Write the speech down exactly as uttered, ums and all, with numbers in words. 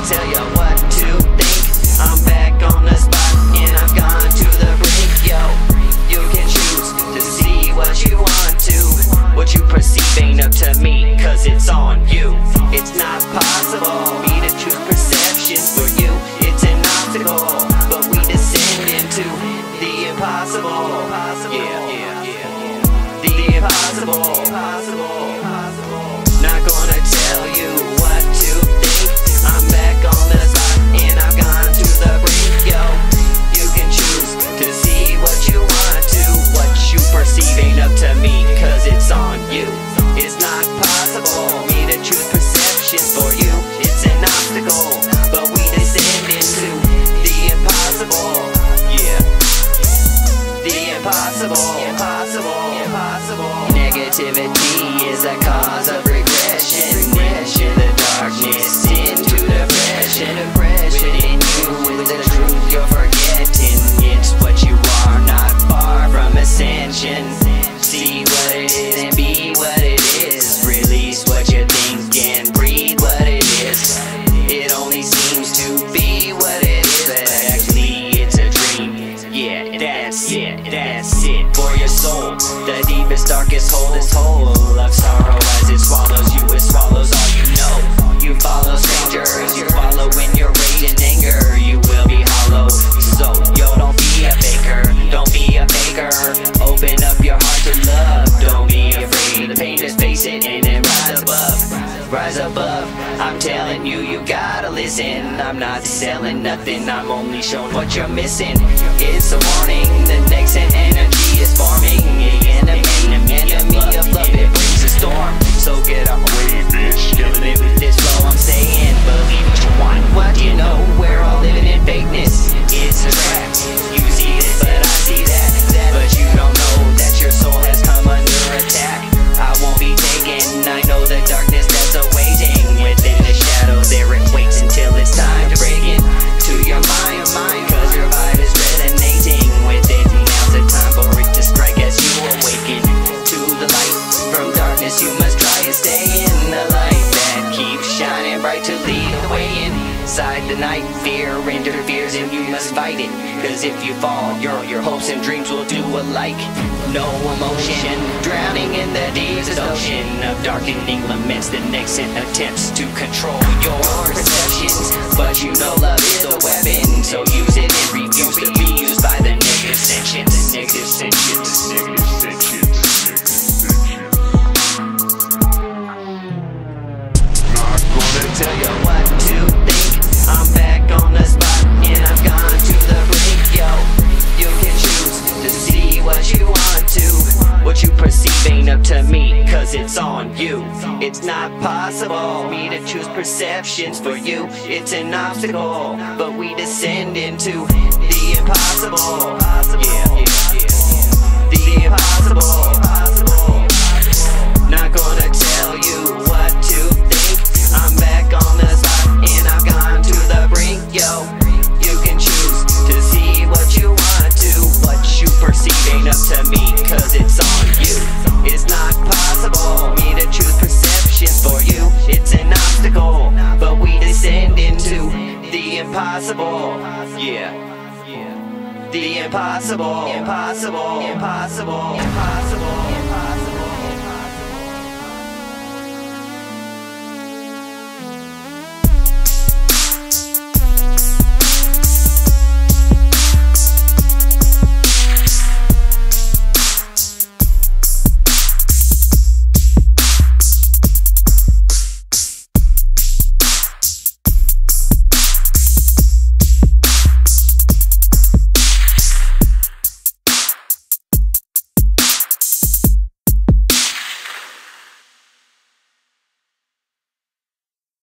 tell you what to think. I'm back on the spot and I've gone to the brink. Yo, you can choose to see what you want to. What you perceive ain't up to me, cause it's on you. It's not possible me to choose perceptions for you. It's an obstacle, but we descend into the impossible. Yeah, yeah, yeah. The impossible. Not gonna tell you what to think. I'm back on the spot and I've gone to the brink. Yo, you can choose to see what you want to. What you perceive ain't up to me, cause it's on you. It's not possible me to choose perceptions for you. It's an obstacle, but we descend into the impossible. Yeah, the impossible. Impossible. Impossible. Negativity is a cause of regression. Into the darkness, into depression. Within you is the truth you're forgetting. It's what you are, not far from ascension. See what it is and be what it is. Release what you think and breathe what it is. It only seems to be what it is, but actually it's a dream. Yeah, that's it, that's it for your soul. The deepest, darkest hole is whole of sorrow as it swallows you. It swallows all you know. You follow strangers, you follow when you're rage and anger. You will be hollow. So yo, don't be a faker, don't be a faker. Open up your heart to love. Don't be afraid of the pain, just face it and then rise above. Rise above. I'm telling you, you gotta listen. I'm not selling nothing, I'm only showing what you're missing. It's a warning, the next energy is forming. The enemy, enemy of love, it brings a storm. So get out my way, bitch. Killing it with this flow, I'm saying. Believe what you want, what do you know? We're all living in fakeness. It's a trap. You see it, but I see that. But you don't know that your soul has come under attack. I won't be taken, I know the darkness that's awaiting. Within the shadows there it waits until it's time to break into your mind. Cause your vibe is resonating with it. Now's the time for it to strike as you awaken to the light. From darkness you must try and stay in the light that keeps shining bright to lead the way inside the night. Fear interferes and you must fight it. Cause if you fall, your, your hopes and dreams will do alike. No emotion, drowning in the deepest ocean of darkening laments. The next attempts to control your perceptions. But you know love is a weapon, so use it and refuse to be used by the negative sentience. The negative sentience. Negative sentience. Not gonna tell you what to think. I'm back on the spot and I've gone to the brink. Yo, you can choose to see what you want to. What you perceive ain't up to me, cause it's on you. It's not possible me to choose perceptions for you. It's an obstacle, but we descend into the impossible. Yeah, yeah, yeah. The impossible. Not gonna tell you what to think. I'm back on the spot and I've gone to the brink. Yo, you can choose to see what you want to. What you perceive ain't up to me, cause it's on you. It's not possible me to choose perceptions for you. It's an obstacle, but we descend into the impossible. Yeah, the impossible, impossible, impossible, impossible.